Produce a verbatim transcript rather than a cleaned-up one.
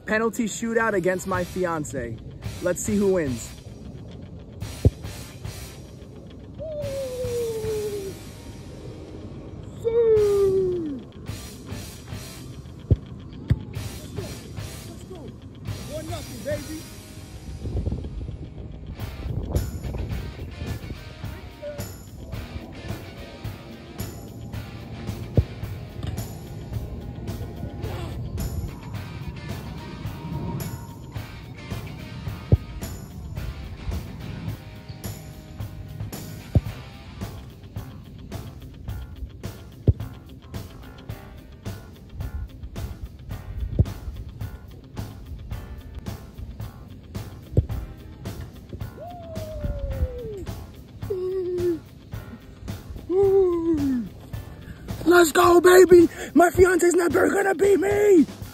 penalty shootout against my fiance. Let's see who wins. One nothing, baby. Let's go, baby! My fiance's never gonna beat me!